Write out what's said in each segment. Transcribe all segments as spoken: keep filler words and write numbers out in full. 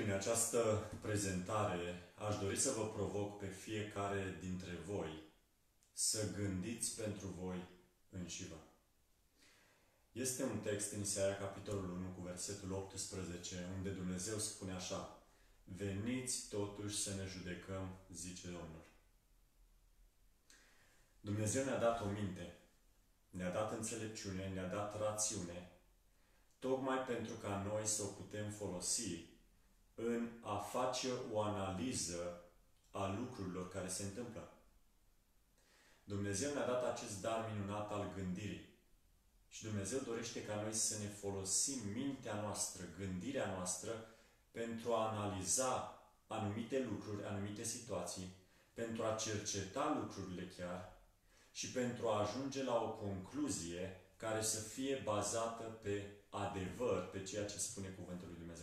Prin această prezentare aș dori să vă provoc pe fiecare dintre voi să gândiți pentru voi înșivă. Este un text în Isaia, capitolul unu, cu versetul optsprezece, unde Dumnezeu spune așa: veniți totuși să ne judecăm, zice Domnul. Dumnezeu ne-a dat o minte, ne-a dat înțelepciune, ne-a dat rațiune, tocmai pentru ca noi să o putem folosi în a face o analiză a lucrurilor care se întâmplă. Dumnezeu ne-a dat acest dar minunat al gândirii. Și Dumnezeu dorește ca noi să ne folosim mintea noastră, gândirea noastră, pentru a analiza anumite lucruri, anumite situații, pentru a cerceta lucrurile chiar și pentru a ajunge la o concluzie care să fie bazată pe adevăr, pe ceea ce spune Cuvântul lui Dumnezeu.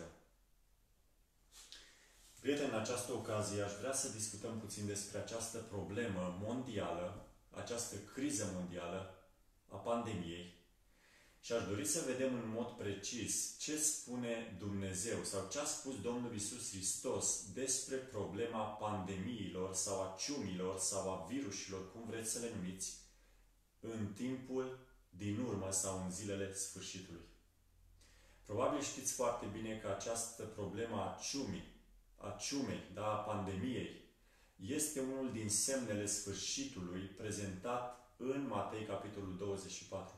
Prieteni, în această ocazie aș vrea să discutăm puțin despre această problemă mondială, această criză mondială a pandemiei și aș dori să vedem în mod precis ce spune Dumnezeu sau ce a spus Domnul Iisus Hristos despre problema pandemiilor sau a ciumilor sau a virusilor, cum vreți să le numiți, în timpul din urmă sau în zilele sfârșitului. Probabil știți foarte bine că această problemă a ciumii, a ciumei, da, a pandemiei, este unul din semnele sfârșitului prezentat în Matei, capitolul douăzeci și patru.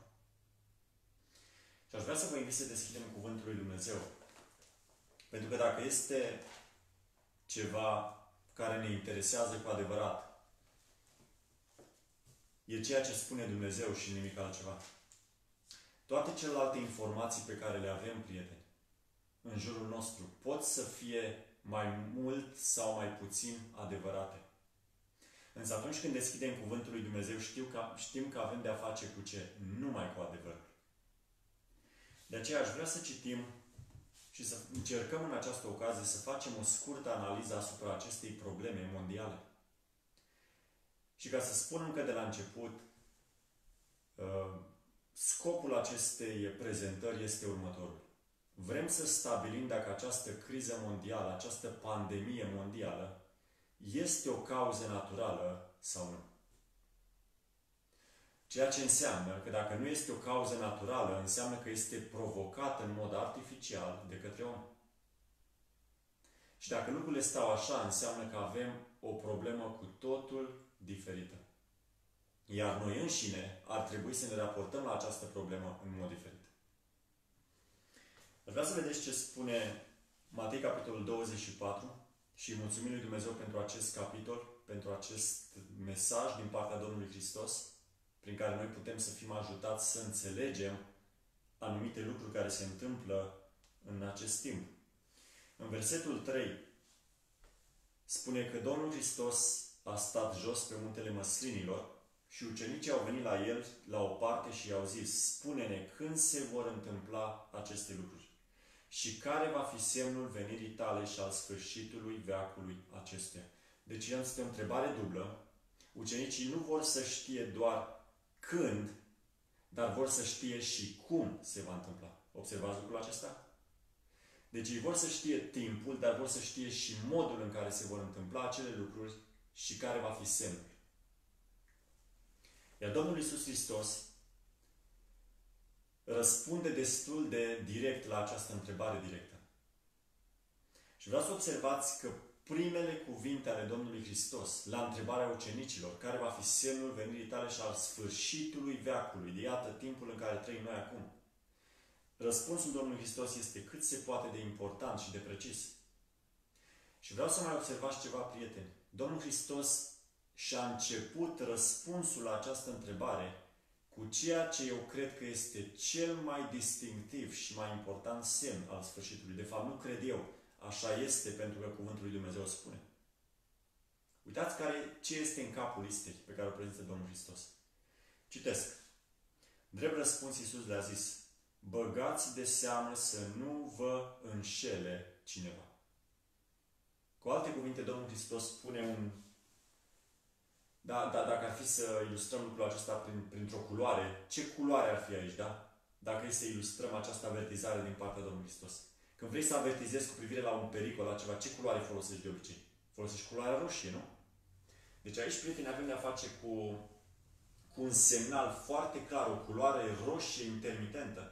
Și aș vrea să vă invit să deschidem Cuvântul lui Dumnezeu. Pentru că dacă este ceva care ne interesează cu adevărat, e ceea ce spune Dumnezeu și nimic altceva. Toate celelalte informații pe care le avem, prieteni, în jurul nostru, pot să fie mai mult sau mai puțin adevărate. Însă atunci când deschidem Cuvântul lui Dumnezeu, știu că, știm că avem de-a face cu ce? Numai cu adevărul. De aceea aș vrea să citim și să încercăm în această ocazie să facem o scurtă analiză asupra acestei probleme mondiale. Și ca să spunem că de la început, scopul acestei prezentări este următorul. Vrem să stabilim dacă această criză mondială, această pandemie mondială, este o cauză naturală sau nu. Ceea ce înseamnă că dacă nu este o cauză naturală, înseamnă că este provocată în mod artificial de către om. Și dacă lucrurile stau așa, înseamnă că avem o problemă cu totul diferită. Iar noi înșine ar trebui să ne raportăm la această problemă în mod diferit. Aș vrea să vedeți ce spune Matei, capitolul douăzeci și patru, și mulțumim lui Dumnezeu pentru acest capitol, pentru acest mesaj din partea Domnului Hristos, prin care noi putem să fim ajutați să înțelegem anumite lucruri care se întâmplă în acest timp. În versetul trei spune că Domnul Hristos a stat jos pe muntele Măslinilor și ucenicii au venit la el la o parte și i-au zis: spune-ne când se vor întâmpla aceste lucruri și care va fi semnul venirii tale și al sfârșitului veacului acestuia. Deci este o întrebare dublă. Ucenicii nu vor să știe doar când, dar vor să știe și cum se va întâmpla. Observați lucrul acesta? Deci ei vor să știe timpul, dar vor să știe și modul în care se vor întâmpla acele lucruri și care va fi semnul. Iar Domnul Iisus Hristos răspunde destul de direct la această întrebare directă. Și vreau să observați că primele cuvinte ale Domnului Hristos la întrebarea ucenicilor, care va fi semnul venirii tale și al sfârșitului veacului, de iată timpul în care trăim noi acum, răspunsul Domnului Hristos este cât se poate de important și de precis. Și vreau să mai observați ceva, prieteni. Domnul Hristos și-a început răspunsul la această întrebare cu ceea ce eu cred că este cel mai distinctiv și mai important semn al sfârșitului. De fapt, nu cred eu. Așa este pentru că Cuvântul lui Dumnezeu spune. Uitați care, ce este în capul listei pe care o prezintă Domnul Hristos. Citesc. Drept răspuns, Iisus le-a zis: băgați de seamă să nu vă înșele cineva. Cu alte cuvinte, Domnul Hristos spune un... Da, da, dacă ar fi să ilustrăm lucrul acesta prin, printr-o culoare, ce culoare ar fi aici, da? Dacă este să ilustrăm această avertizare din partea Domnului Hristos. Când vrei să avertizezi cu privire la un pericol, la ceva, ce culoare folosești de obicei? Folosești culoarea roșie, nu? Deci aici, prieteni, avem de-a face cu, cu un semnal foarte clar, o culoare roșie intermitentă,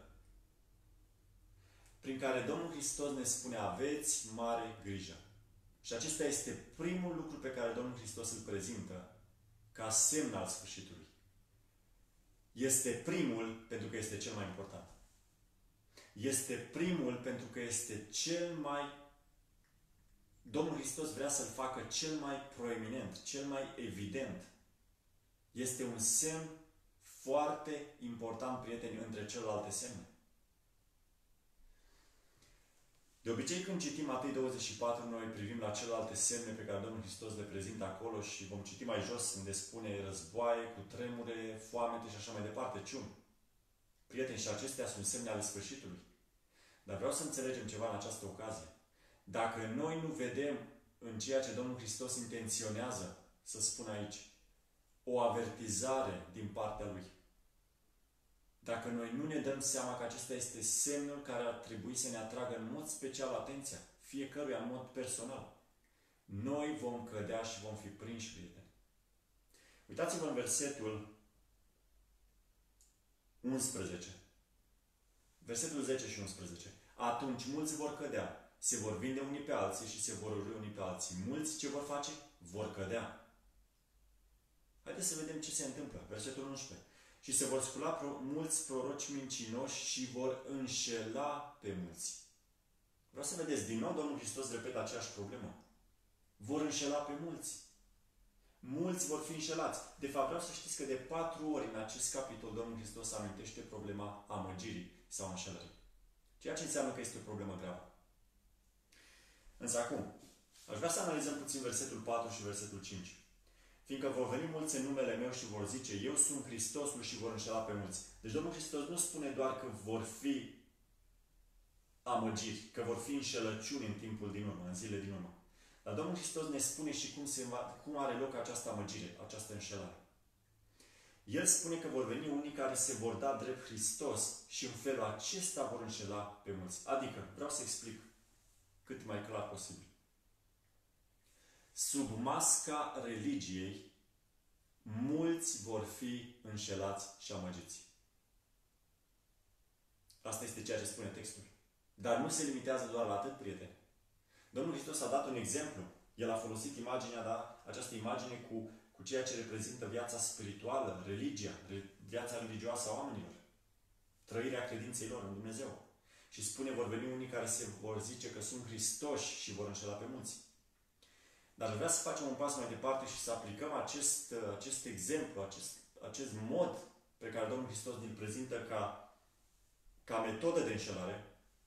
prin care Domnul Hristos ne spune: aveți mare grijă. Și acesta este primul lucru pe care Domnul Hristos îl prezintă ca semn al sfârșitului. Este primul pentru că este cel mai important. Este primul pentru că este cel mai... Domnul Hristos vrea să-l facă cel mai proeminent, cel mai evident. Este un semn foarte important, prieteni, între celelalte semne. De obicei, când citim Matei douăzeci și patru, noi privim la celelalte semne pe care Domnul Hristos le prezintă acolo și vom citi mai jos unde spune războaie, cutremure, foamete și așa mai departe, ciuni. Prieteni, și acestea sunt semne ale sfârșitului. Dar vreau să înțelegem ceva în această ocazie. Dacă noi nu vedem în ceea ce Domnul Hristos intenționează să spună aici o avertizare din partea Lui, dacă noi nu ne dăm seama că acesta este semnul care ar trebui să ne atragă în mod special atenția, fiecăruia în mod personal, noi vom cădea și vom fi prinși, prieteni. Uitați-vă în versetul unsprezece. Versetul zece și unsprezece. Atunci mulți vor cădea, se vor vinde unii pe alții și se vor urâ unii pe alții. Mulți ce vor face? Vor cădea. Haideți să vedem ce se întâmplă. Versetul unsprezece. Și se vor scula pro- mulți proroci mincinoși și vor înșela pe mulți. Vreau să vedeți, din nou Domnul Hristos repetă aceeași problemă. Vor înșela pe mulți. Mulți vor fi înșelați. De fapt, vreau să știți că de patru ori în acest capitol Domnul Hristos amintește problema amăgirii sau înșelării. Ceea ce înseamnă că este o problemă gravă. Însă acum, aș vrea să analizăm puțin versetul patru și versetul cinci. Fiindcă vor veni mulți în numele meu și vor zice: eu sunt Hristosul, și vor înșela pe mulți. Deci Domnul Hristos nu spune doar că vor fi amăgiri, că vor fi înșelăciuni în timpul din urmă, în zile din urmă. Dar Domnul Hristos ne spune și cum, se va, cum are loc această amăgire, această înșelare. El spune că vor veni unii care se vor da drept Hristos și în felul acesta vor înșela pe mulți. Adică, vreau să explic cât mai clar posibil. Sub masca religiei, mulți vor fi înșelați și amăgiți. Asta este ceea ce spune textul. Dar nu se limitează doar la atât, prieteni. Domnul Hristos a dat un exemplu. El a folosit imaginea, da? Această imagine cu, cu ceea ce reprezintă viața spirituală, religia, viața religioasă a oamenilor, trăirea credinței lor în Dumnezeu. Și spune, vor veni unii care se vor zice că sunt Hristoși și vor înșela pe mulți. Dar vreau să facem un pas mai departe și să aplicăm acest, acest exemplu, acest, acest mod pe care Domnul Hristos ne-l prezintă ca, ca metodă de înșelare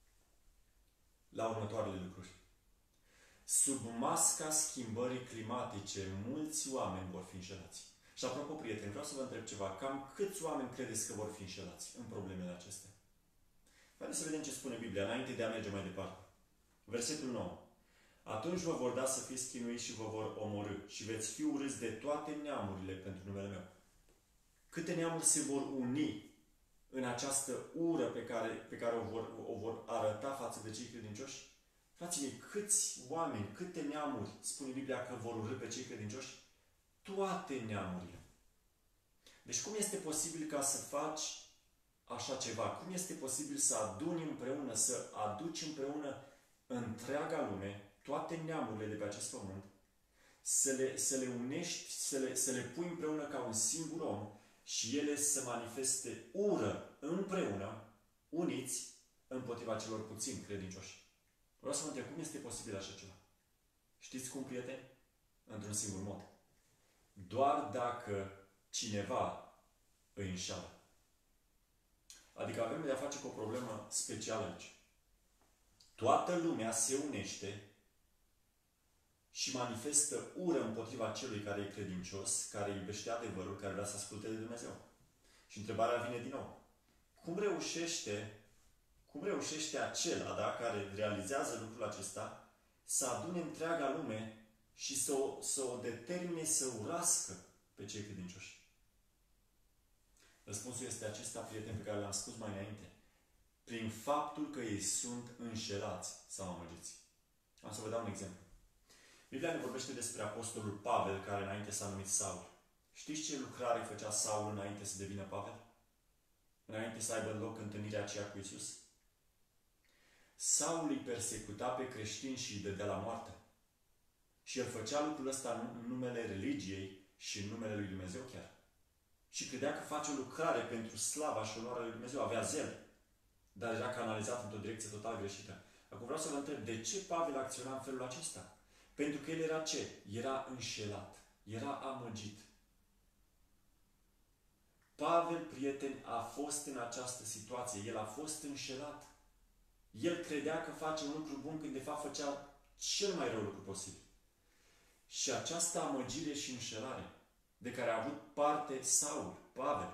la următoarele lucruri. Sub masca schimbării climatice, mulți oameni vor fi înșelați. Și apropo, prieteni, vreau să vă întreb ceva. Cam câți oameni credeți că vor fi înșelați în problemele acestea? Haideți să vedem ce spune Biblia, înainte de a merge mai departe. Versetul nouă. Atunci vă vor da să fiți chinuiți și vă vor omorî și veți fi urâți de toate neamurile pentru numele meu. Câte neamuri se vor uni în această ură pe care, pe care o, vor, o vor arăta față de cei credincioși? Frații mei, câți oameni, câte neamuri spune Biblia că vor urâ pe cei credincioși? Toate neamurile. Deci cum este posibil ca să faci așa ceva? Cum este posibil să aduni împreună, să aduci împreună întreaga lume, toate neamurile de pe acest pământ, să le, să le unești, să le, să le pui împreună ca un singur om și ele să manifeste ură împreună, uniți, împotriva celor puțini credincioși? Vreau să vă întreb, cum este posibil așa ceva? Știți cum, prieteni? Într-un singur mod. Doar dacă cineva îi înșală. Adică avem de a face cu o problemă specială aici. Toată lumea se unește și manifestă ură împotriva celui care e credincios, care iubește adevărul, care vrea să asculte de Dumnezeu. Și întrebarea vine din nou. Cum reușește, cum reușește acela, da, care realizează lucrul acesta, să adune întreaga lume și să o, să o determine să urască pe cei credincioși? Răspunsul este acesta, prieten, pe care l-am spus mai înainte. prin faptul că ei sunt înșelați sau amăgiți. Am să vă dau un exemplu. Biblia ne vorbește despre apostolul Pavel, care înainte s-a numit Saul. Știți ce lucrare făcea Saul înainte să devină Pavel? Înainte să aibă loc întâlnirea aceea cu Iisus? Saul îi persecuta pe creștini și îi dădea la moarte. Și el făcea lucrul ăsta în numele religiei și în numele lui Dumnezeu chiar. Și credea că face o lucrare pentru slava și onoarea lui Dumnezeu. Avea zel. Dar era canalizat într-o direcție total greșită. Acum vreau să vă întreb, de ce Pavel acționa în felul acesta? Pentru că el era ce? Era înșelat. Era amăgit. Pavel, prieten, a fost în această situație. El a fost înșelat. El credea că face un lucru bun când de fapt făcea cel mai rău lucru posibil. Și această amăgire și înșelare de care a avut parte Saul, Pavel,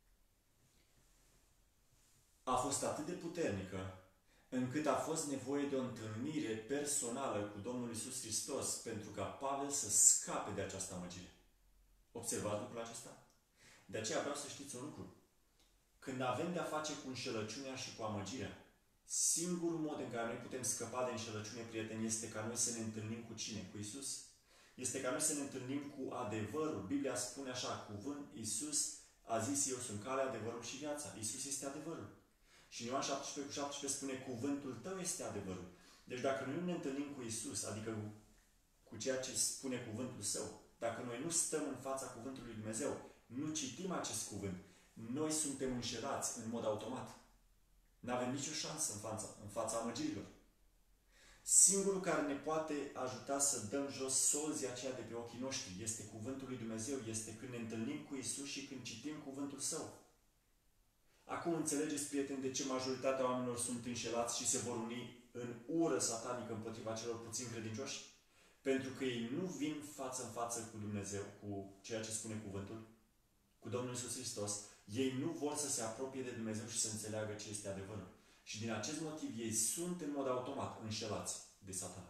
a fost atât de puternică încât a fost nevoie de o întâlnire personală cu Domnul Iisus Hristos pentru ca Pavel să scape de această amăgire. Observați lucrul acesta? De aceea vreau să știți un lucru. Când avem de-a face cu înșelăciunea și cu amăgirea, singurul mod în care noi putem scăpa de înșelăciune, prieteni, este ca noi să ne întâlnim cu cine? Cu Iisus? Este ca noi să ne întâlnim cu adevărul. Biblia spune așa, cuvânt, Iisus a zis, eu sunt calea, adevărul și viața. Iisus este adevărul. Și în Ioan șaptesprezece cu șaptesprezece spune, cuvântul tău este adevărul. Deci dacă noi nu ne întâlnim cu Iisus, adică cu, cu ceea ce spune cuvântul său, dacă noi nu stăm în fața cuvântului lui Dumnezeu, nu citim acest cuvânt, noi suntem înșelați în mod automat. Nu avem nicio șansă în fața, în fața amăgirilor. Singurul care ne poate ajuta să dăm jos solzii aceia de pe ochii noștri este cuvântul lui Dumnezeu, este când ne întâlnim cu Iisus și când citim cuvântul Său. Acum înțelegeți, prieteni, de ce majoritatea oamenilor sunt înșelați și se vor uni în ură satanică împotriva celor puțin credincioși? Pentru că ei nu vin față în față cu Dumnezeu, cu ceea ce spune cuvântul, cu Domnul Iisus Hristos. Ei nu vor să se apropie de Dumnezeu și să înțeleagă ce este adevărul. Și din acest motiv ei sunt în mod automat înșelați de Satana.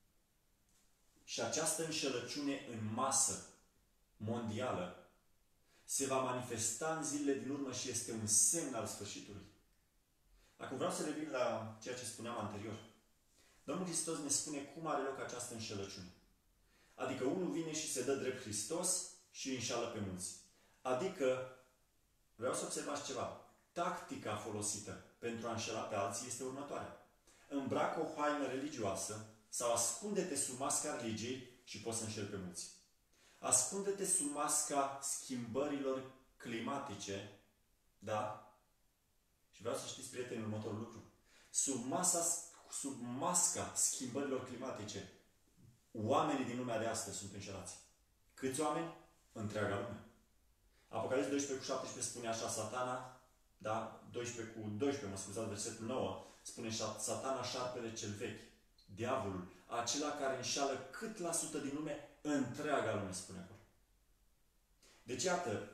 Și această înșelăciune în masă mondială se va manifesta în zilele din urmă și este un semn al sfârșitului. Acum vreau să revin la ceea ce spuneam anterior. Domnul Hristos ne spune cum are loc această înșelăciune. Adică unul vine și se dă drept Hristos și îi înșală pe mulți. Adică, vreau să observați ceva, tactica folosită pentru a înșela pe alții este următoarea. Îmbracă o haină religioasă sau ascunde-te sub masca religiei și poți să înșeli pe mulți. Ascunde-te sub masca schimbărilor climatice, da? Și vreau să știți, prieteni, următorul lucru. Sub, masa, sub masca schimbărilor climatice, oamenii din lumea de astăzi sunt înșelați. Câți oameni? Întreaga lume. Apocalipsa doisprezece cu șaptesprezece spune așa, Satana, da? doisprezece cu doisprezece, mă scuzați, versetul nouă, spune Satana, șarpele cel vechi, diavolul, acela care înșală cât la sută din lume, întreaga lume, spune acolo. Deci, iată,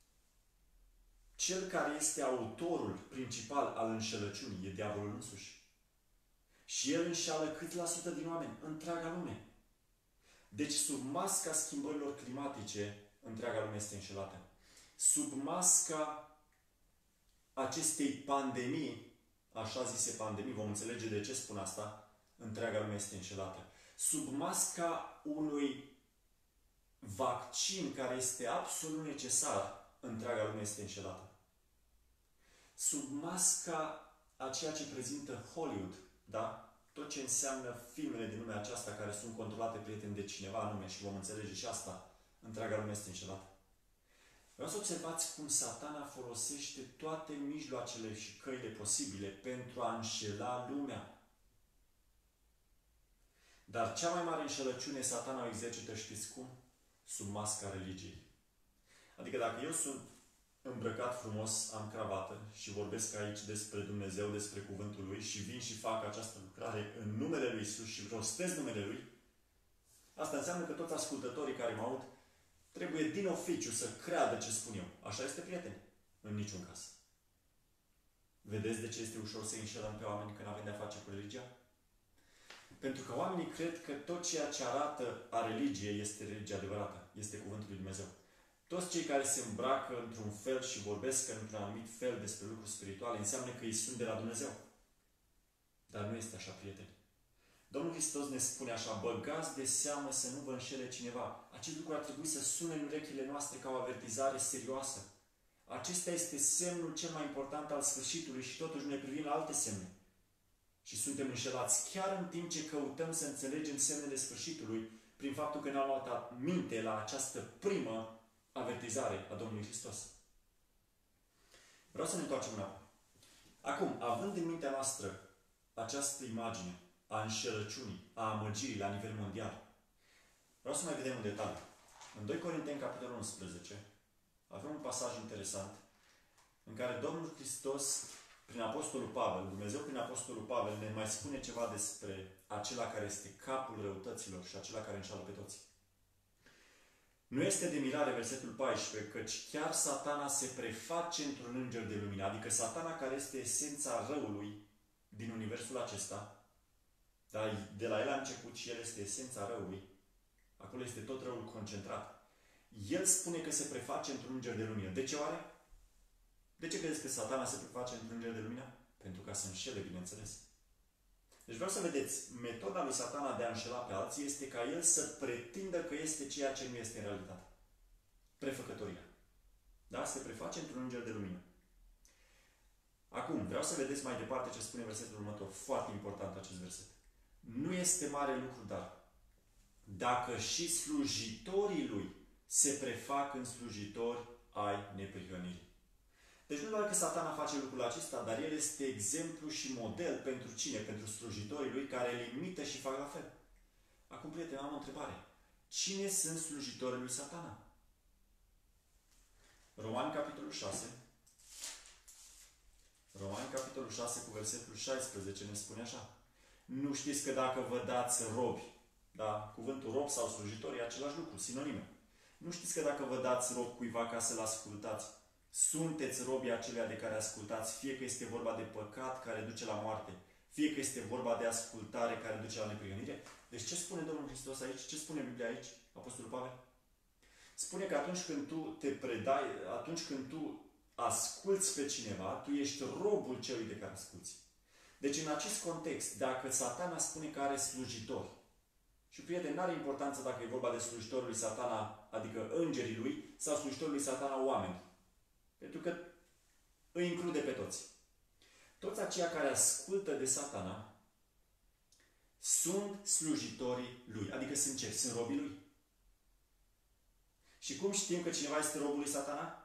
cel care este autorul principal al înșelăciunii e diavolul însuși. Și el înșală cât la sută din oameni, întreaga lume. Deci, sub masca schimbărilor climatice, întreaga lume este înșelată. Sub masca acestei pandemii, așa zise pandemii, vom înțelege de ce spun asta, întreaga lume este înșelată. Sub masca unui vaccin care este absolut necesar, întreaga lume este înșelată. Sub masca a ceea ce prezintă Hollywood, da? Tot ce înseamnă filmele din lumea aceasta care sunt controlate, prieteni, de cineva anume și vom înțelege și asta, întreaga lume este înșelată. Vreau să observați cum Satana folosește toate mijloacele și căile posibile pentru a înșela lumea. Dar cea mai mare înșelăciune Satana o exercită, știți cum? Sub masca religiei. Adică dacă eu sunt îmbrăcat frumos, am cravată și vorbesc aici despre Dumnezeu, despre cuvântul Lui și vin și fac această lucrare în numele Lui Iisus și rostez numele Lui, asta înseamnă că toți ascultătorii care mă aud trebuie din oficiu să creadă ce spun eu. Așa este, prieteni? În niciun caz. Vedeți de ce este ușor să înșelăm pe oameni când avem de-a face cu religia? Pentru că oamenii cred că tot ceea ce arată a religiei este religia adevărată. Este cuvântul lui Dumnezeu. Toți cei care se îmbracă într-un fel și vorbesc într-un anumit fel despre lucruri spirituale, înseamnă că ei sunt de la Dumnezeu. Dar nu este așa, prieteni. Domnul Hristos ne spune așa: băgați de seamă să nu vă înșele cineva. Acest lucru ar trebui să sune în urechile noastre ca o avertizare serioasă. Acesta este semnul cel mai important al sfârșitului și totuși ne privim la alte semne. Și suntem înșelați chiar în timp ce căutăm să înțelegem semnele sfârșitului prin faptul că ne-am luat minte la această primă avertizare a Domnului Hristos. Vreau să ne întoarcem înapoi. Acum, având în mintea noastră această imagine a înșelăciunii, a amăgirii la nivel mondial, vreau să mai vedem un detaliu. În doi Corinteni, capitolul unsprezece, avem un pasaj interesant în care Domnul Hristos, prin Apostolul Pavel, Dumnezeu prin Apostolul Pavel, ne mai spune ceva despre acela care este capul răutăților și acela care înșală pe toți. Nu este de mirare versetul paisprezece, căci chiar Satana se preface într-un înger de lumină, adică Satana care este esența răului din universul acesta, dar de la el a început și el este esența răului, acolo este tot răul concentrat. El spune că se preface într-un înger de lumină. De ce oare? De ce credeți că Satana se preface într-un înger de lumină? Pentru ca să înșele, bineînțeles. Deci vreau să vedeți, metoda lui Satana de a înșela pe alții este ca el să pretindă că este ceea ce nu este în realitate. Prefăcătoria. Da? Se preface într-un înger de lumină. Acum, vreau să vedeți mai departe ce spune versetul următor. Foarte important acest verset. Nu este mare lucru, dar dacă și slujitorii lui se prefac în slujitori ai neprihănirii. Deci nu doar că Satana face lucrul acesta, dar el este exemplu și model pentru cine? Pentru slujitorii lui care îl imită și fac la fel. Acum, prieteni, am o întrebare. Cine sunt slujitorii lui Satana? Romani, capitolul șase. Romani, capitolul șase, cu versetul șaisprezece, ne spune așa. Nu știți că dacă vă dați robi, da? Cuvântul rob sau slujitor e același lucru, sinonime. Nu știți că dacă vă dați rob cuiva ca să-l ascultați, sunteți robii acelea de care ascultați, fie că este vorba de păcat care duce la moarte, fie că este vorba de ascultare care duce la neprihănire? Deci ce spune Domnul Hristos aici? Ce spune Biblia aici, Apostolul Pavel? Spune că atunci când tu te predai, atunci când tu asculți pe cineva, tu ești robul celui de care asculți. Deci în acest context, dacă Satana spune că are slujitori, și prieteni, nu are importanță dacă e vorba de slujitorul lui Satana, adică îngerii lui, sau slujitorul lui Satana, oameni. Pentru că îi include pe toți. Toți aceia care ascultă de Satana sunt slujitorii lui. Adică sunt ce? Sunt robii lui. Și cum știm că cineva este robul lui Satana?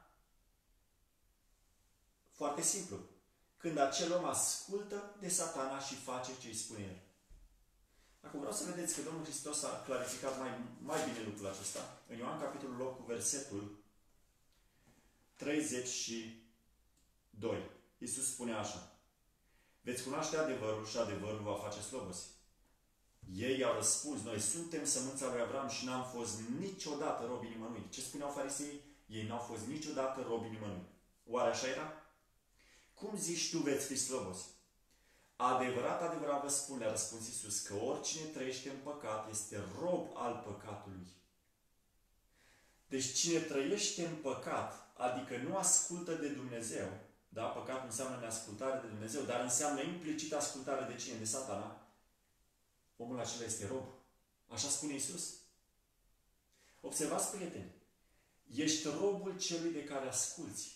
Foarte simplu. Când acel om ascultă de Satana și face ce îi spune el. Acum vreau să vedeți că Domnul Hristos a clarificat mai, mai bine lucrul acesta. În Ioan, capitolul opt, cu versetul treizeci și doi. Iisus spune așa. Veți cunoaște adevărul și adevărul va face slobozi. Ei au răspuns, noi suntem sămânța lui Avram și n-am fost niciodată robii nimănui. Ce spuneau fariseii? Ei n-au fost niciodată robii nimănui. Oare așa era? Cum zici tu veți fi slobozi? Adevărat, adevărat vă spun, le-a răspuns Iisus, că oricine trăiește în păcat este rob al păcatului. Deci cine trăiește în păcat, adică nu ascultă de Dumnezeu, da? Păcatul înseamnă neascultare de Dumnezeu, dar înseamnă implicit ascultare de cine? De Satana. Omul acela este rob. Așa spune Iisus. Observați, prieteni, ești robul celui de care asculți.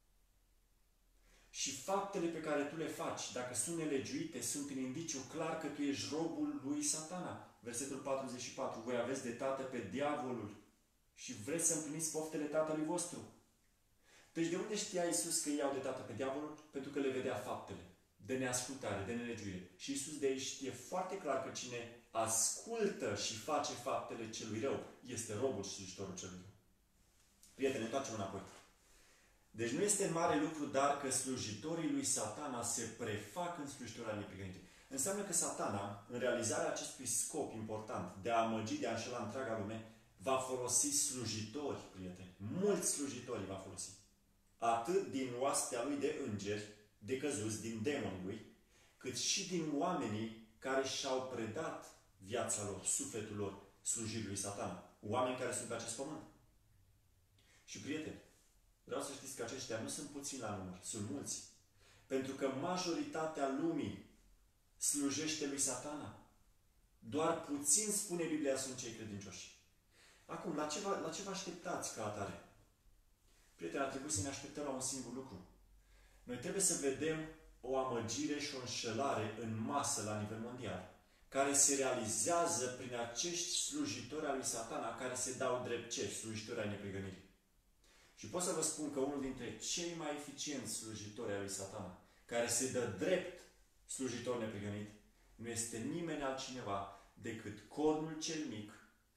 Și faptele pe care tu le faci, dacă sunt nelegiuite, sunt în indiciu clar că tu ești robul lui Satana. Versetul patruzeci și patru. Voi aveți de tată pe diavolul și vreți să împliniți poftele tatălui vostru. Deci de unde știa Iisus că ei au de tată pe diavolul? Pentru că le vedea faptele de neascultare, de nelegiuire. Și Iisus de aici știe foarte clar că cine ascultă și face faptele celui rău este robul și slujitorul celui rău. Prieteni, ne întoarcem înapoi. Deci nu este mare lucru, dar că slujitorii lui Satana se prefac în slujitori al neprihănirii. Înseamnă că Satana, în realizarea acestui scop important de a amăgi, de a înșela întreaga lume, va folosi slujitori, prieteni. Mulți slujitori va folosi. Atât din oastea lui de îngeri, de căzuți, din demonii lui, cât și din oamenii care și-au predat viața lor, sufletul lor, slujirii lui Satana. Oameni care sunt pe acest pământ. Și prieteni, vreau să știți că aceștia nu sunt puțini la număr, sunt mulți. Pentru că majoritatea lumii slujește lui Satana. Doar puțin, spune Biblia, sunt cei credincioși. Acum, la ce, vă, la ce vă așteptați ca atare? Prieteni, ar trebui să ne așteptăm la un singur lucru. Noi trebuie să vedem o amăgire și o înșelare în masă la nivel mondial, care se realizează prin acești slujitori al lui Satana, care se dau drept ce? Slujitori ai neprihănirii. Și pot să vă spun că unul dintre cei mai eficienți slujitori ai lui Satana, care se dă drept slujitor neprihănit, nu este nimeni altcineva decât cornul cel mic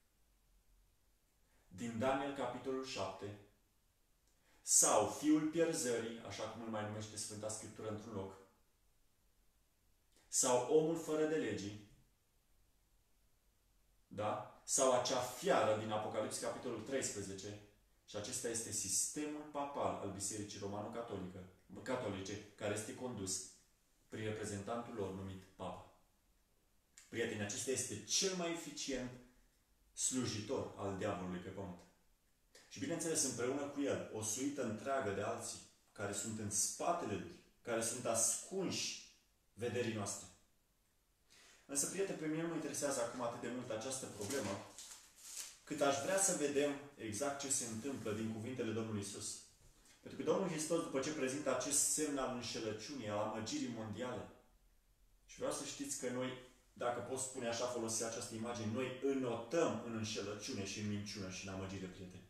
din Daniel, capitolul șapte, sau fiul pierzării, așa cum îl mai numește Sfânta Scriptură într-un loc, sau omul fără de legii, da? Sau acea fiară din Apocalips, capitolul treisprezece, și acesta este sistemul papal al Bisericii Romano-Catolice, care este condus prin reprezentantul lor numit Papa. Prieteni, acesta este cel mai eficient slujitor al diavolului pe pământ. Și bineînțeles, împreună cu el, o suită întreagă de alții care sunt în spatele lui, care sunt ascunși vederii noastre. Însă, prieteni, pe mine nu mă interesează acum atât de mult această problemă, cât aș vrea să vedem exact ce se întâmplă din cuvintele Domnului Iisus. Pentru că Domnul Hristos, după ce prezintă acest semn al înșelăciunii, al amăgirii mondiale, și vreau să știți că noi, dacă pot spune așa, folosi această imagine, noi înotăm în înșelăciune și în minciună și în amăgire, prieteni.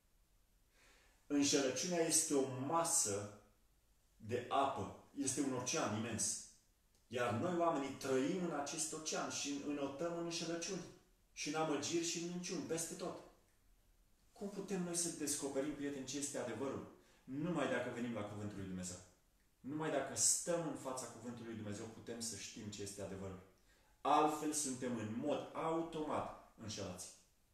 Înșelăciunea este o masă de apă, este un ocean imens. Iar noi, oamenii, trăim în acest ocean și înotăm în înșelăciuni și în amăgiri și în minciuni, peste tot. Cum putem noi să descoperim, prieteni, ce este adevărul? Numai dacă venim la Cuvântul lui Dumnezeu. Numai dacă stăm în fața Cuvântului lui Dumnezeu, putem să știm ce este adevărul. Altfel suntem în mod automat înșelați.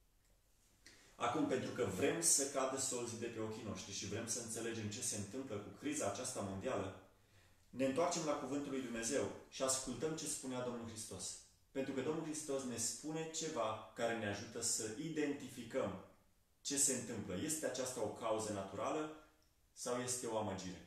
Acum, pentru că vrem să cadă solzii de pe ochii noștri și vrem să înțelegem ce se întâmplă cu criza aceasta mondială, ne întoarcem la Cuvântul lui Dumnezeu și ascultăm ce spunea Domnul Hristos. Pentru că Domnul Hristos ne spune ceva care ne ajută să identificăm ce se întâmplă. Este aceasta o cauză naturală sau este o amăgire?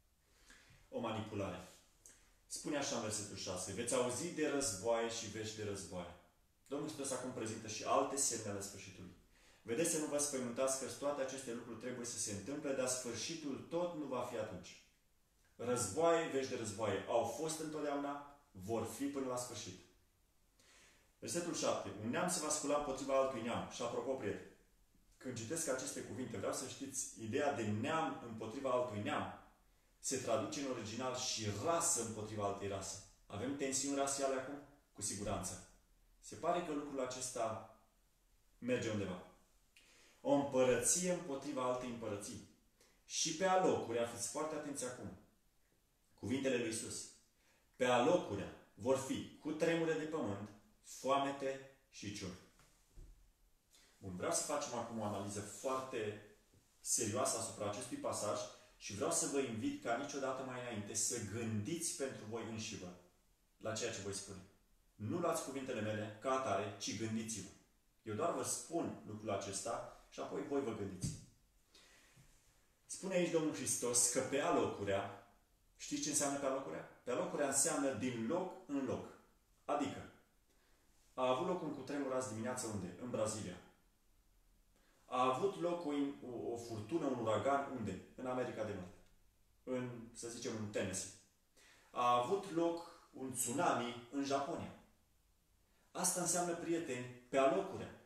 O manipulare. Spune așa în versetul șase. Veți auzi de războaie și vești de războaie. Domnul Hristos acum prezintă și alte semne ale sfârșitului. Vedeți să nu vă spăimântați că toate aceste lucruri trebuie să se întâmple, dar sfârșitul tot nu va fi atunci. Războaie, vești de războaie au fost întotdeauna, vor fi până la sfârșit. Versetul șapte. Un neam se va scula împotriva altui neam. Și apropo, prieteni, când citesc aceste cuvinte, vreau să știți, ideea de neam împotriva altui neam se traduce în original și rasă împotriva altei rase. Avem tensiuni rasiale acum? Cu siguranță. Se pare că lucrul acesta merge undeva. O împărăție împotriva altei împărății. Și pe alocurea, fiți foarte atenți acum, cuvintele lui Iisus, pe alocurea vor fi cutremure de pământ, foamete și ciuni. Bun, vreau să facem acum o analiză foarte serioasă asupra acestui pasaj și vreau să vă invit ca niciodată mai înainte să gândiți pentru voi înșivă la ceea ce voi spune. Nu luați cuvintele mele ca atare, ci gândiți-vă. Eu doar vă spun lucrul acesta și apoi voi vă gândiți. Spune aici Domnul Hristos că pe alocurea, știți ce înseamnă pe alocurea? Pe alocurea înseamnă din loc în loc. Adică, a avut loc un cutremur azi dimineață unde? În Brazilia. A avut loc o, o, o furtună, un uragan unde? În America de Nord. În, să zicem, în Tennessee. A avut loc un tsunami în Japonia. Asta înseamnă, prieteni, pe alocurea.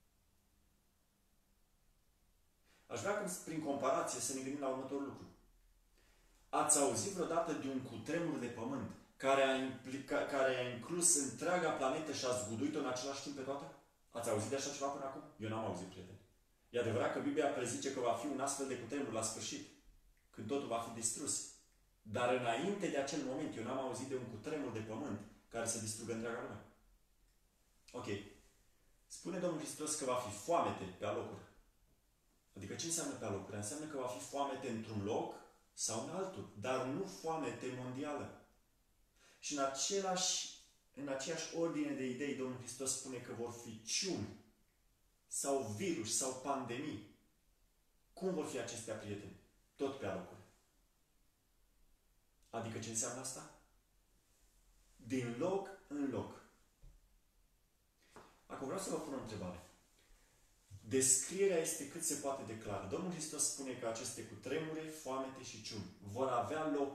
Aș vrea, prin comparație, să ne gândim la următorul lucru. Ați auzit vreodată de un cutremur de pământ care a, implica, care a inclus întreaga planetă și a zguduit-o în același timp pe toată? Ați auzit de așa ceva până acum? Eu n-am auzit, prieteni. E adevărat că Biblia prezice că va fi un astfel de cutremur la sfârșit, când totul va fi distrus. Dar înainte de acel moment, eu n-am auzit de un cutremur de pământ care să distrugă întreaga lume. Ok. Spune Domnul Hristos că va fi foamete pe alocuri. Adică ce înseamnă pe alocuri? Înseamnă că va fi foamete într-un loc sau în altul, dar nu foamete mondială. Și în, același, în aceeași ordine de idei, Domnul Hristos spune că vor fi ciuni sau virus sau pandemii. Cum vor fi acestea, prieteni? Tot pe alocuri. Adică ce înseamnă asta? Din loc în loc. Acum vreau să vă pun o întrebare. Descrierea este cât se poate de clară. Domnul Hristos spune că aceste cutremure, foamete și ciumi vor avea loc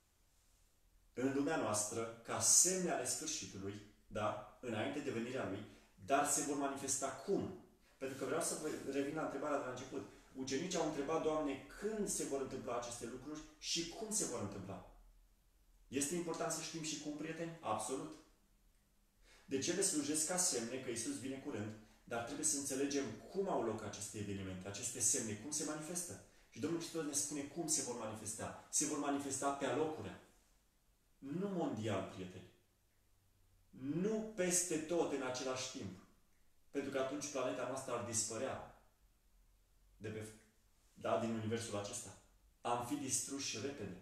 în lumea noastră ca semne ale sfârșitului, da? Înainte de venirea Lui, dar se vor manifesta cum? Pentru că vreau să vă revin la întrebarea de la început. Ucenicii au întrebat, Doamne, când se vor întâmpla aceste lucruri și cum se vor întâmpla? Este important să știm și cum, prieteni? Absolut. De ce le slujesc ca semne că Iisus vine curând, dar trebuie să înțelegem cum au loc aceste evenimente, aceste semne, cum se manifestă. Și Domnul Hristos ne spune cum se vor manifesta. Se vor manifesta pe alocuri. Nu mondial, prieteni. Nu peste tot în același timp. Pentru că atunci planeta noastră ar dispărea de pe, da, din universul acesta. Am fi distruși repede.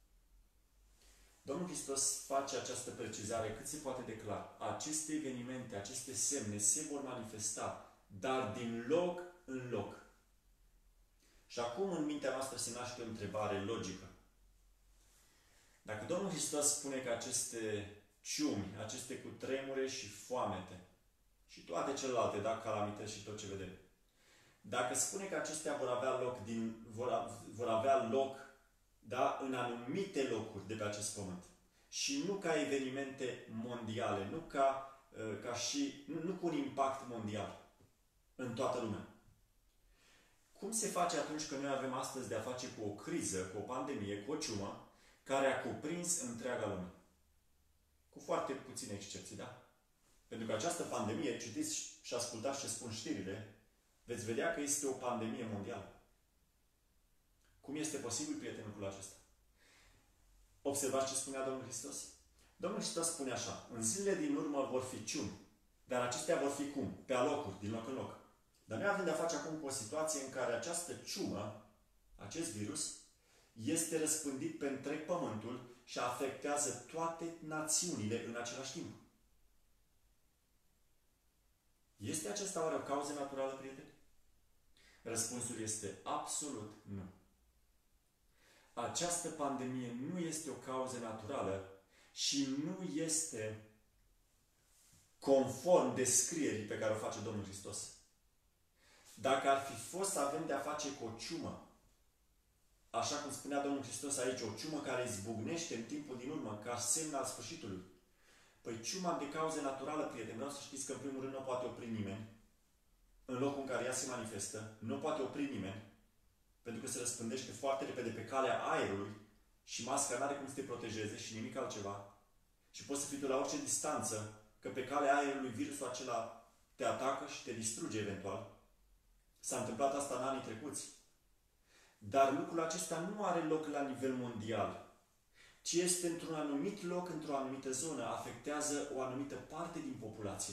Domnul Hristos face această precizare cât se poate de clar. Aceste evenimente, aceste semne se vor manifesta, dar din loc în loc. Și acum în mintea noastră se naște o întrebare logică. Dacă Domnul Hristos spune că aceste ciumi, aceste cutremure și foamete și toate celelalte, da, calamități și tot ce vedem, dacă spune că acestea vor avea loc, din, vor, vor avea loc da, în anumite locuri de pe acest pământ și nu ca evenimente mondiale, nu ca, ca și, nu, nu cu un impact mondial în toată lumea. Cum se face atunci că noi avem astăzi de a face cu o criză, cu o pandemie, cu o ciumă, care a cuprins întreaga lume? Cu foarte puține excepții, da? Pentru că această pandemie, citiți și ascultați ce spun știrile, veți vedea că este o pandemie mondială. Cum este posibil, prietenul, lucrul acesta? Observați ce spunea Domnul Hristos? Domnul Hristos spune așa, în zilele din urmă vor fi ciumi, dar acestea vor fi cum? Pe alocuri, din loc în loc. Dar noi avem de-a face acum cu o situație în care această ciumă, acest virus, este răspândit pe întreg pământul și afectează toate națiunile în același timp. Este aceasta oare o cauză naturală, prieteni? Răspunsul este absolut nu. Această pandemie nu este o cauză naturală și nu este conform descrierii pe care o face Domnul Hristos. Dacă ar fi fost să avem de-a face cu o ciumă, așa cum spunea Domnul Hristos aici, o ciumă care izbucnește în timpul din urmă, ca semn al sfârșitului, păi ciuma de cauză naturală, prieteni, vreau să știți că în primul rând nu poate opri nimeni, în locul în care ea se manifestă, nu poate opri nimeni, pentru că se răspândește foarte repede pe calea aerului și masca nu are cum să te protejeze și nimic altceva. Și poți să fii de la orice distanță, că pe calea aerului virusul acela te atacă și te distruge eventual. S-a întâmplat asta în anii trecuți. Dar lucrul acesta nu are loc la nivel mondial, ci este într-un anumit loc, într-o anumită zonă, afectează o anumită parte din populație.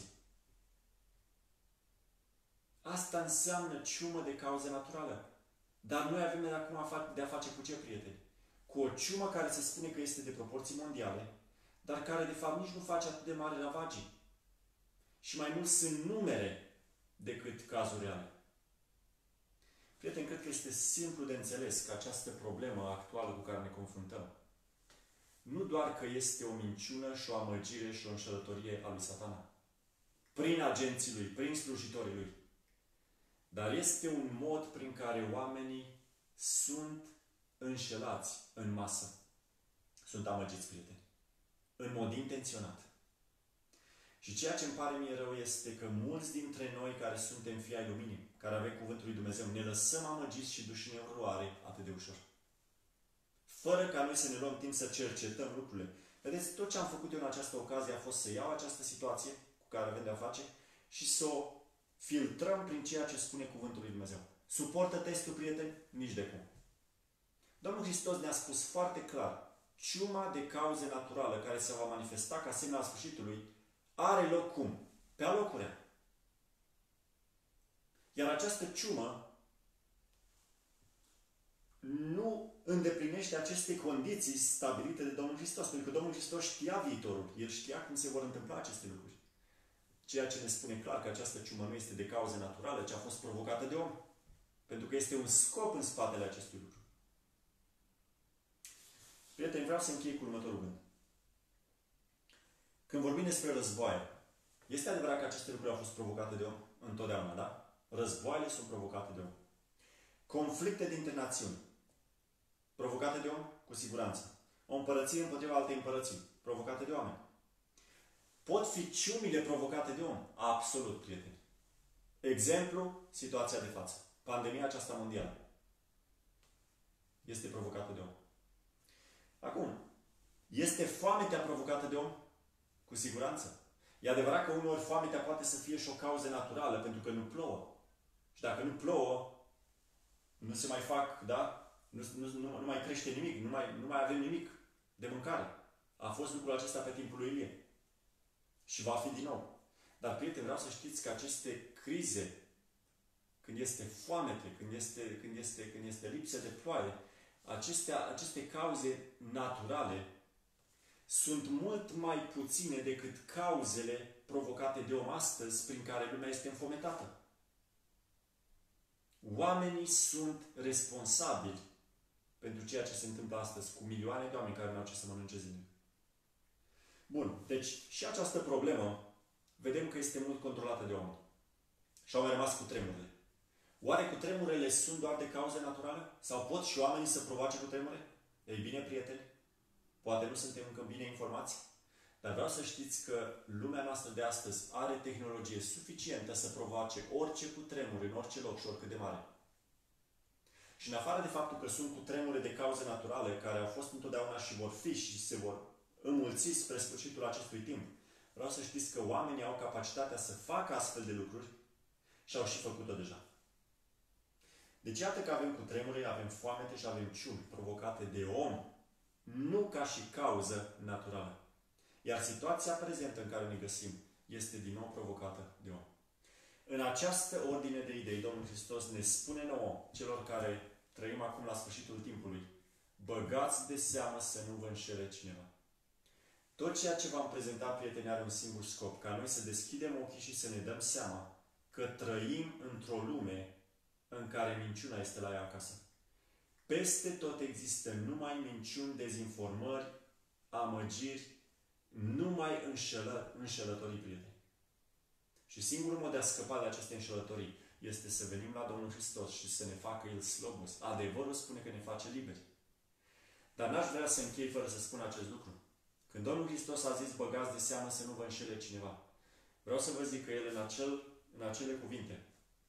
Asta înseamnă ciumă de cauză naturală. Dar noi avem de acum de a face cu ce, prieteni? Cu o ciumă care se spune că este de proporții mondiale, dar care de fapt nici nu face atât de mari ravagii. Și mai mult sunt numere decât cazuri reale. Prieteni, cred că este simplu de înțeles că această problemă actuală cu care ne confruntăm nu doar că este o minciună și o amăgire și o înșelătorie a lui Satana, prin agenții lui, prin slujitorii lui, dar este un mod prin care oamenii sunt înșelați în masă. Sunt amăgiți, prieteni. În mod intenționat. Și ceea ce îmi pare mie rău este că mulți dintre noi care suntem fii ai luminii, care avem Cuvântul lui Dumnezeu, ne lăsăm amăgiți și duși în eroare atât de ușor. Fără ca noi să ne luăm timp să cercetăm lucrurile. Vedeți, tot ce am făcut eu în această ocazie a fost să iau această situație cu care avem de-a face și să o filtrăm prin ceea ce spune Cuvântul lui Dumnezeu. Suportă testul, prieteni? Nici de cum. Domnul Hristos ne-a spus foarte clar, ciuma de cauze naturală care se va manifesta ca semn al sfârșitului are loc cum? Pe alocurea. Iar această ciumă nu îndeplinește aceste condiții stabilite de Domnul Hristos. Pentru că Domnul Hristos știa viitorul. El știa cum se vor întâmpla aceste lucruri. Ceea ce ne spune clar că această ciumă nu este de cauză naturală, ci a fost provocată de om. Pentru că este un scop în spatele acestui lucru. Prieteni, vreau să închei cu următorul gând. Când vorbim despre războaie, este adevărat că aceste lucruri au fost provocate de om? Întotdeauna, da? Războaiele sunt provocate de om. Conflicte dintre națiuni, provocate de om? Cu siguranță. O împărăție împotriva altei împărății, provocate de oameni. Pot fi ciumile provocate de om? Absolut, prieteni. Exemplu, situația de față. Pandemia aceasta mondială este provocată de om. Acum, este foametea provocată de om? Cu siguranță. E adevărat că uneori foametea poate să fie și o cauză naturală, pentru că nu plouă. Și dacă nu plouă, nu se mai fac, da? Nu, nu, nu, nu mai crește nimic, nu mai, nu mai avem nimic de mâncare. A fost lucrul acesta pe timpul lui Ilie. Și va fi din nou. Dar, prieteni, vreau să știți că aceste crize, când este foamete, când este, când este, când este lipsă de ploaie, acestea, aceste cauze naturale sunt mult mai puține decât cauzele provocate de om astăzi, prin care lumea este înfometată. Oamenii sunt responsabili pentru ceea ce se întâmplă astăzi cu milioane de oameni care nu au ce să mănânce zilnic. Bun, deci și această problemă vedem că este mult controlată de oameni. Și au mai rămas cu tremurile. Oare cu tremurele sunt doar de cauze naturale? Sau pot și oamenii să provoace cu tremure? Ei bine, prieteni, poate nu suntem încă bine informați, dar vreau să știți că lumea noastră de astăzi are tehnologie suficientă să provoace orice cutremur în orice loc și oricât de mare. Și în afară de faptul că sunt cutremure de cauze naturale, care au fost întotdeauna și vor fi și se vor înmulți spre sfârșitul acestui timp, vreau să știți că oamenii au capacitatea să facă astfel de lucruri și au și făcut-o deja. Deci iată că avem cutremure, avem foamete și avem ciumi provocate de om, nu ca și cauză naturală. Iar situația prezentă în care ne găsim este din nou provocată de om. În această ordine de idei, Domnul Hristos ne spune nouă, celor care trăim acum la sfârșitul timpului, băgați de seamă să nu vă înșele cineva. Tot ceea ce v-am prezentat, prieteni, are un singur scop, ca noi să deschidem ochii și să ne dăm seama că trăim într-o lume în care minciuna este la ea acasă. Peste tot există numai minciuni, dezinformări, amăgiri, numai înșelă, înșelătorii, prieteni. Și singurul mod de a scăpa de aceste înșelătorii este să venim la Domnul Hristos și să ne facă El slobos. Adevărul spune că ne face liberi. Dar n-aș vrea să închei fără să spun acest lucru. Când Domnul Hristos a zis, băgați de seamă să nu vă înșele cineva, vreau să vă zic că El în, acel, în acele cuvinte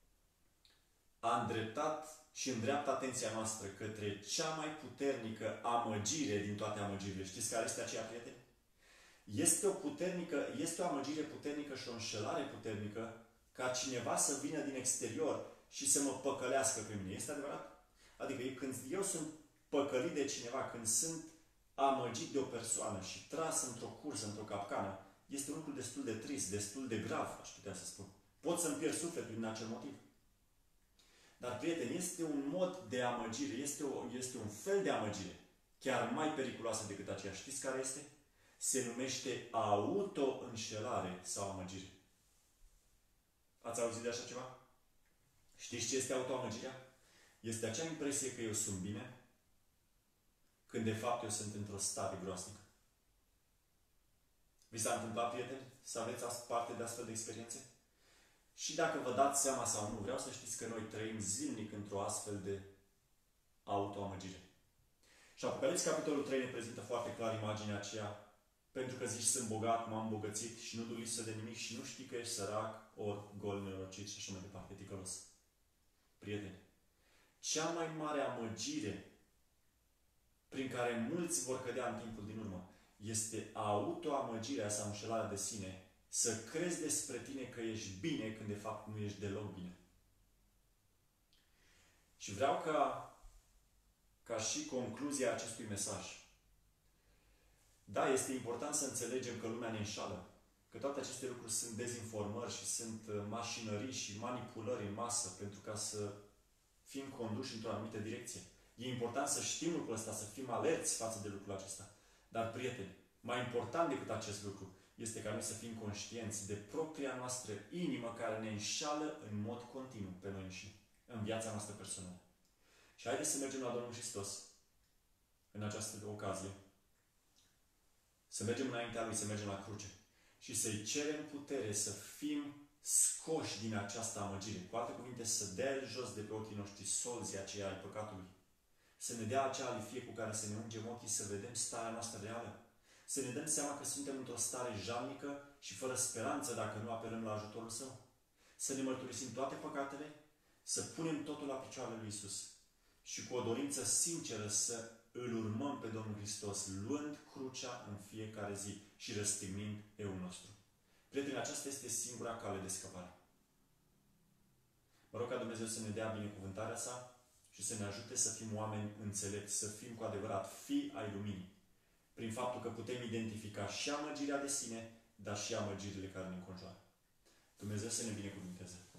a îndreptat și îndreaptă atenția noastră către cea mai puternică amăgire din toate amăgirile. Știți care este aceea, prieteni? Este o puternică, este o amăgire puternică și o înșelare puternică ca cineva să vină din exterior și să mă păcălească pe mine. Este adevărat? Adică eu, când eu sunt păcălit de cineva, când sunt amăgit de o persoană și tras într-o cursă, într-o capcană, este un lucru destul de trist, destul de grav, aș putea să spun. Pot să-mi pierd sufletul din acel motiv. Dar, prieteni, este un mod de amăgire, este, o, este un fel de amăgire, chiar mai periculoasă decât aceea. Știți care este? Se numește auto-înșelare sau amăgire. Ați auzit de așa ceva? Știți ce este auto-amăgirea? Este acea impresie că eu sunt bine, când de fapt eu sunt într-o stare groasnică. Vi s-a întâmplat, prieteni, să aveți parte de astfel de experiențe? Și dacă vă dați seama sau nu, vreau să știți că noi trăim zilnic într-o astfel de autoamăgire. Și Apocalipsa, capitolul trei, ne prezintă foarte clar imaginea aceea, pentru că zici, sunt bogat, m-am îmbogățit și nu duc lipsă de nimic și nu știi că ești sărac, ori gol, nenorocit și așa mai departe, ticălos. Prieteni, cea mai mare amăgire prin care mulți vor cădea în timpul din urmă este autoamăgirea sau înșelarea de sine, să crezi despre tine că ești bine când de fapt nu ești deloc bine. Și vreau ca, ca și concluzia acestui mesaj. Da, este important să înțelegem că lumea ne înșală, că toate aceste lucruri sunt dezinformări și sunt mașinării și manipulări în masă pentru ca să fim conduși într-o anumită direcție. E important să știm lucrul ăsta, să fim alerți față de lucrul acesta. Dar, prieteni, mai important decât acest lucru este ca noi să fim conștienți de propria noastră inimă care ne înșală în mod continuu pe noi înșine. în viața noastră personală. Și haideți să mergem la Domnul Hristos în această ocazie. Să mergem înaintea Lui, să mergem la cruce și să-i cerem putere să fim scoși din această amăgire. Cu alte cuvinte, să dea El jos de pe ochii noștri solzii aceia ai păcatului. Să ne dea acea alifie cu care să ne ungem ochii, să vedem starea noastră reală. Să ne dăm seama că suntem într-o stare jalnică și fără speranță dacă nu apelăm la ajutorul Său. Să ne mărturisim toate păcatele, să punem totul la picioarele Lui Iisus și cu o dorință sinceră să îl urmăm pe Domnul Hristos, luând crucea în fiecare zi și răstignind eul nostru. Prieteni, aceasta este singura cale de scăpare. Mă rog ca Dumnezeu să ne dea binecuvântarea Sa și să ne ajute să fim oameni înțelepți, să fim cu adevărat fii ai luminii, prin faptul că putem identifica și amăgirea de sine, dar și amăgirile care ne înconjoară. Dumnezeu să ne binecuvânteze!